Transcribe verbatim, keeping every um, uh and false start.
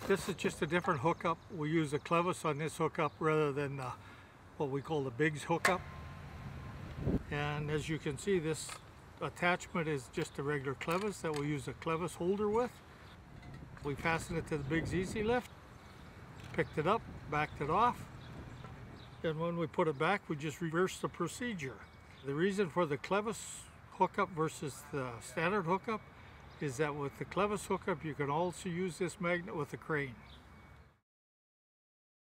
This is just a different hookup. We use a Clevis on this hookup rather than uh, what we call the Biggs hookup. And as you can see, this attachment is just a regular Clevis that we use a Clevis holder with. We fastened it to the BigsEasyLift, picked it up, backed it off, and when we put it back, we just reverse the procedure. The reason for the Clevis hookup versus the standard hookup is that with the Clevis hookup, you can also use this magnet with the crane.